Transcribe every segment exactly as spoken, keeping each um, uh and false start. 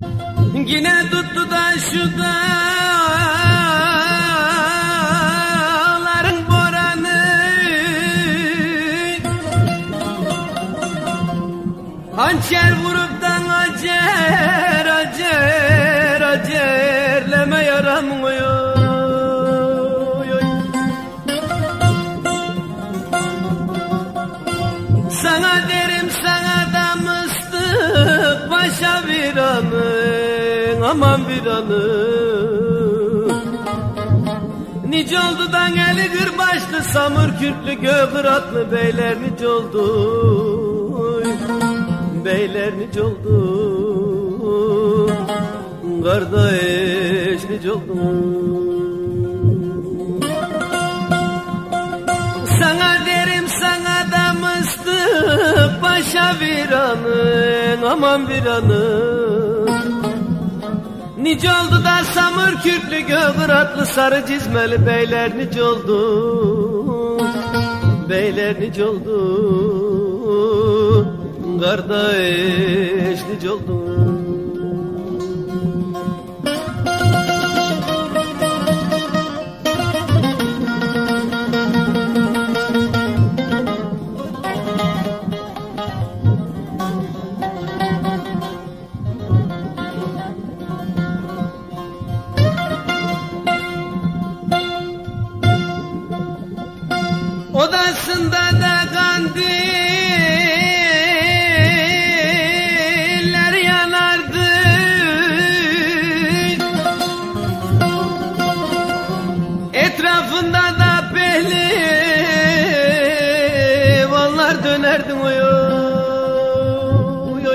Yine tuttu da şu dağların boranı, hançer vurup da acer acer acerleme yaramıyor. Sana derim sana da mıstık başa bir anın, aman bir anın. Nice oldu da eli gırbaçlı, samur kürklü, göğıratlı beyler nice oldu, beyler nice oldu, kardeş nice oldu. Sana derim sana da mıstık başa bir anın, aman bir anın. Nice oldu da samur kürklü, göğıratlı, sarı cizmeli beyler nice oldu, beyler nice oldu, kardeş nice oldu. Odasında da kandiller yanardı, etrafında da pehlivanlar dönerdi. Oy oy.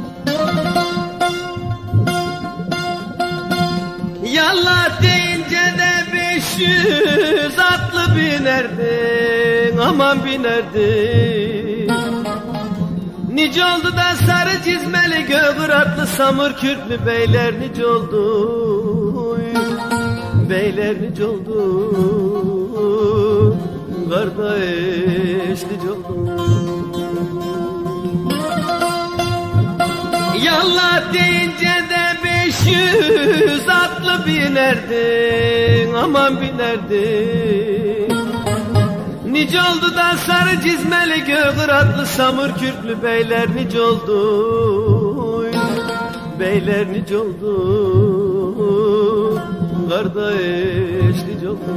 Yallah deyince de beş yüz atlı binerdi, aman binerdi. Nice oldu da sarı çizmeli, göğıratlı, samur kürklü beyler nice oldu, beyler nice oldu, kardeş nice oldu. Yallah deyince de beş yüz atlı binerdi, aman binerdi. Nice oldu da sarı cizmeli, göğıratlı, samur kürklü beyler nice oldu, beyler nice oldu, kardeş nice oldu.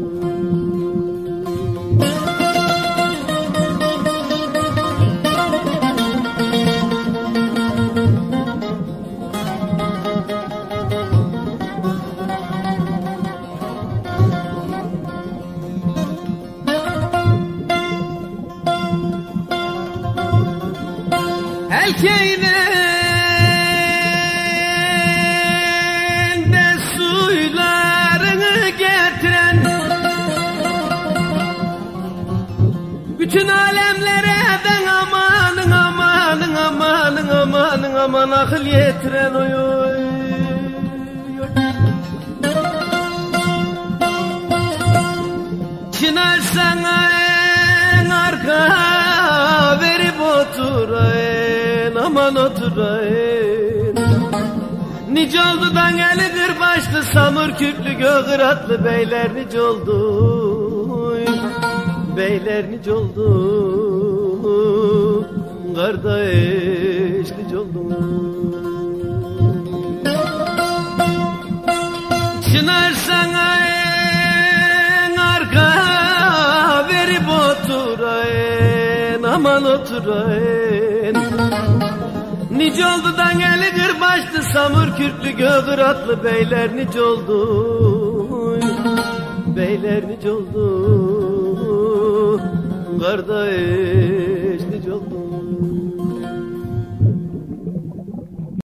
Erkeğinin de suylarını getiren, bütün alemlere ben amanın amanın amanın amanın aman akıl yetiren. Oy oy. Çınar sana en arka verip oturayım, aman oturayım. Nice oldu da eli gırbaçlı, samur kürklü, göğıratlı beyler nice oldu, beyler nice oldu, kardeş nice oldu. Çınar sana en arka verip oturayım, aman oturayım. Nice oldu da eli gırbaçlı, samur kürklü, göğıratlı beyler nice oldu, beyler nice oldu, kardeş